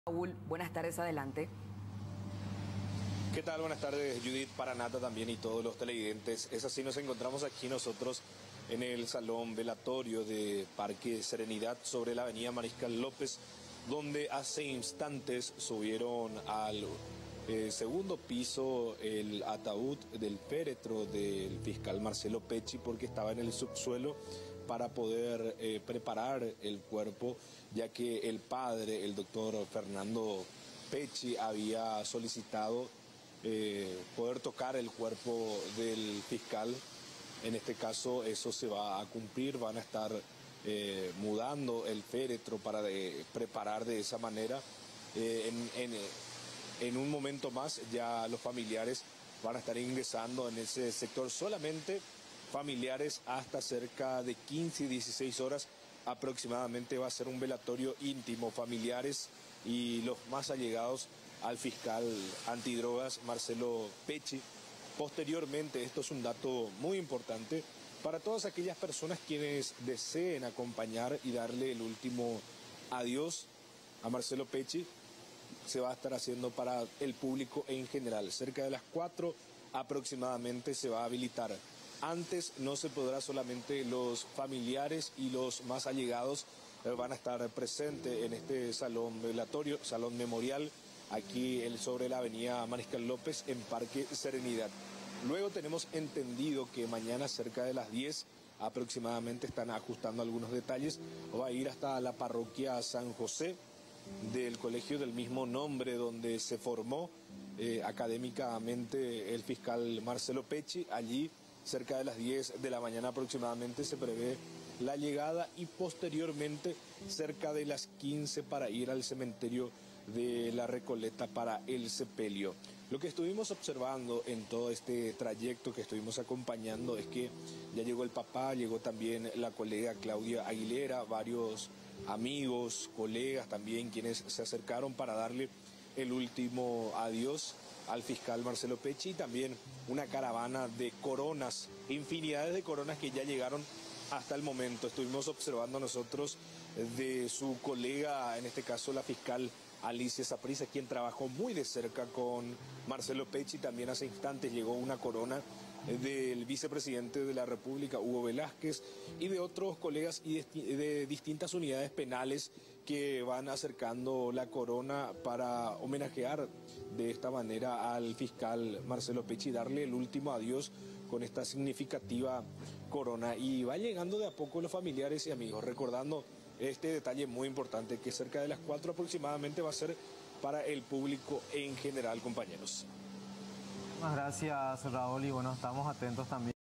Raúl, buenas tardes, adelante. ¿Qué tal? Buenas tardes, Judith, para Nata también y todos los televidentes. Es así, nos encontramos aquí nosotros en el salón velatorio de Parque Serenidad sobre la avenida Mariscal López, donde hace instantes subieron al segundo piso el ataúd del féretro del fiscal Marcelo Pecci, porque estaba en el subsuelo para poder preparar el cuerpo, ya que el padre, el doctor Fernando Pecci, había solicitado poder tocar el cuerpo del fiscal. En este caso eso se va a cumplir, van a estar mudando el féretro para preparar de esa manera. En un momento más ya los familiares van a estar ingresando en ese sector, solamente familiares hasta cerca de 15 y 16 horas aproximadamente. Va a ser un velatorio íntimo, familiares y los más allegados al fiscal antidrogas Marcelo Pecci. Posteriormente, esto es un dato muy importante para todas aquellas personas quienes deseen acompañar y darle el último adiós a Marcelo Pecci, se va a estar haciendo para el público en general. Cerca de las 4 aproximadamente se va a habilitar. Antes no se podrá, solamente los familiares y los más allegados van a estar presentes en este salón velatorio, salón memorial, aquí sobre la avenida Mariscal López en Parque Serenidad. Luego tenemos entendido que mañana cerca de las 10 aproximadamente, están ajustando algunos detalles, va a ir hasta la parroquia San José del colegio del mismo nombre donde se formó académicamente el fiscal Marcelo Pecci. Allí cerca de las 10 de la mañana aproximadamente se prevé la llegada, y posteriormente cerca de las 15 para ir al cementerio de la Recoleta para el sepelio. Lo que estuvimos observando en todo este trayecto que estuvimos acompañando es que ya llegó el papá, llegó también la colega Claudia Aguilera, varios amigos, colegas también, quienes se acercaron para darle el último adiós al fiscal Marcelo Pecci, y también una caravana de coronas, infinidades de coronas que ya llegaron hasta el momento. Estuvimos observando nosotros de su colega, en este caso la fiscal Alicia Saprissa, quien trabajó muy de cerca con Marcelo Pecci. También hace instantes llegó una corona del vicepresidente de la República, Hugo Velázquez, y de otros colegas y de distintas unidades penales que van acercando la corona para homenajear de esta manera al fiscal Marcelo Pecci, darle el último adiós con esta significativa corona. Y va llegando de a poco los familiares y amigos, recordando este detalle muy importante, que cerca de las 4 aproximadamente va a ser para el público en general, compañeros. Muchas gracias, Raúl, y bueno, estamos atentos también.